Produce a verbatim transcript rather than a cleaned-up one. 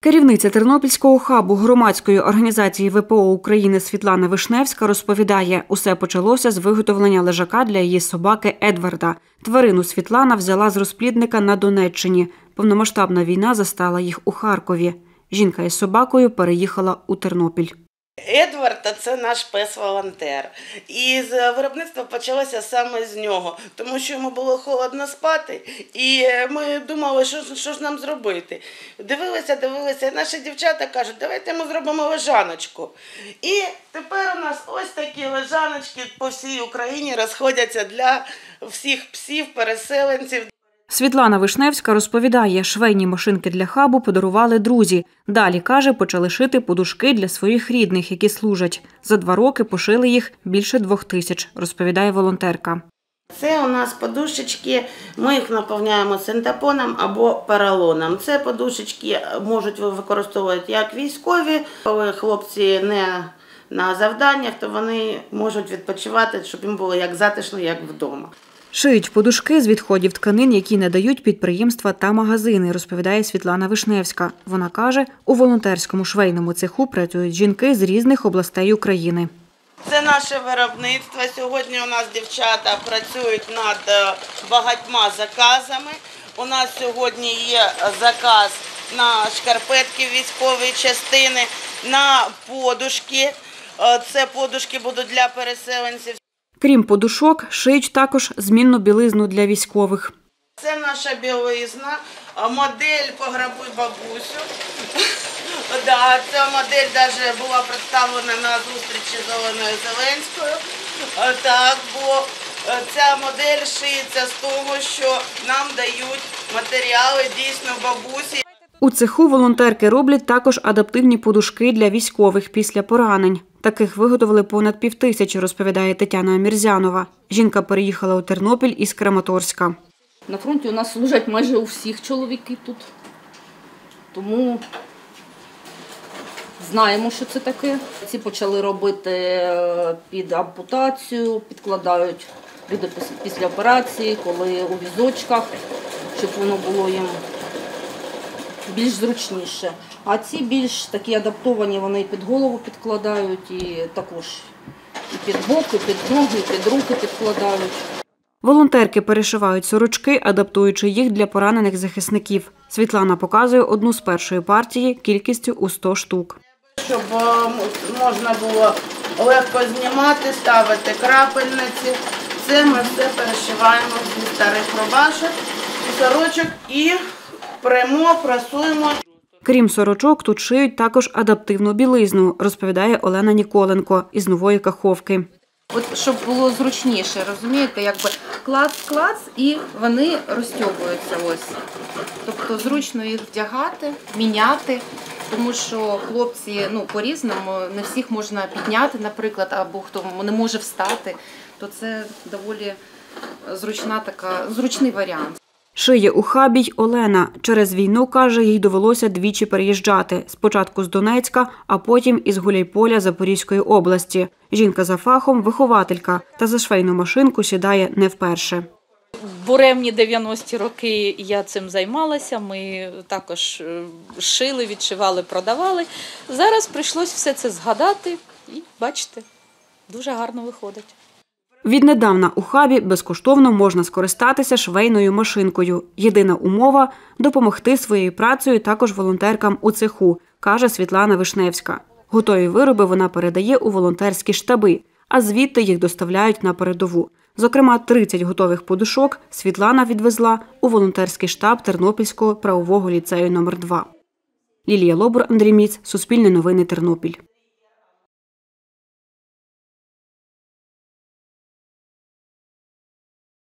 Керівниця Тернопільського хабу громадської організації ВПО України Світлана Вишневська розповідає, усе почалося з виготовлення лежака для її собаки Едварда. Тварину Світлана взяла з розплідника на Донеччині. Повномасштабна війна застала їх у Харкові. Жінка із собакою переїхала у Тернопіль. Едвард – це наш пес-волонтер. І виробництво почалося саме з нього, тому що йому було холодно спати. І ми думали, що, що ж нам зробити. Дивилися, дивилися, і наші дівчата кажуть, давайте ми зробимо лежаночку. І тепер у нас ось такі лежаночки по всій Україні розходяться для всіх псів, переселенців. Світлана Вишневська розповідає, швейні машинки для хабу подарували друзі. Далі, каже, почали шити подушки для своїх рідних, які служать. За два роки пошили їх більше двох тисяч, розповідає волонтерка. Це у нас подушечки, ми їх наповняємо синтепоном або поролоном. Це подушечки можуть використовувати як військові, коли хлопці не на завданнях, то вони можуть відпочивати, щоб їм було як затишно, як вдома. Шиють подушки з відходів тканин, які надають підприємства та магазини, розповідає Світлана Вишневська. Вона каже, у волонтерському швейному цеху працюють жінки з різних областей України. Це наше виробництво. Сьогодні у нас дівчата працюють над багатьма заказами. У нас сьогодні є заказ на шкарпетки військової частини, на подушки. Це подушки будуть для переселенців. Крім подушок, шиють також змінну білизну для військових. Це наша білизна, модель «Пограбуй бабусю». Да, ця модель навіть була представлена на зустрічі з Оленою Зеленською. Так, бо ця модель шиється з того, що нам дають матеріали дійсно бабусі. У цеху волонтерки роблять також адаптивні подушки для військових після поранень. Таких виготовили понад півтисячі, розповідає Тетяна Амірзянова. Жінка переїхала у Тернопіль із Краматорська. На фронті у нас служать майже у всіх чоловіки тут. Тому знаємо, що це таке. Ці почали робити під ампутацію, підкладають люди після операції, коли у візочках, щоб воно було їм більш зручніше. А ці більш такі адаптовані, вони і під голову підкладають, і також і під боки, і під ноги, і під руки підкладають. Волонтерки перешивають сорочки, адаптуючи їх для поранених захисників. Світлана показує одну з першої партії кількістю у сто штук. Щоб можна було легко знімати, ставити крапельниці. Це ми все перешиваємо зі старих рубашок і сорочок і прямо прасуємо. Крім сорочок, тут шиють також адаптивну білизну, розповідає Олена Ніколенко із Нової Каховки. От щоб було зручніше, розумієте, якби клац-клац і вони розтягуються ось. Тобто зручно їх вдягати, міняти, тому що хлопці, ну, по-різному, не всіх можна підняти, наприклад, або хто не може встати, то це доволі зручна така, зручний варіант. Шиє у хабі й Олена. Через війну, каже, їй довелося двічі переїжджати. Спочатку з Донецька, а потім із Гуляйполя Запорізької області. Жінка за фахом – вихователька, та за швейну машинку сідає не вперше. В буремні дев'яності роки я цим займалася, ми також шили, відшивали, продавали. Зараз прийшлось все це згадати і, бачите, дуже гарно виходить. Віднедавна у хабі безкоштовно можна скористатися швейною машинкою. Єдина умова – допомогти своєю працею також волонтеркам у цеху, каже Світлана Вишневська. Готові вироби вона передає у волонтерські штаби, а звідти їх доставляють на передову. Зокрема, тридцять готових подушок Світлана відвезла у волонтерський штаб Тернопільського правового ліцею номер два. Лілія Лобур, Андрій Міц, Суспільне новини, Тернопіль.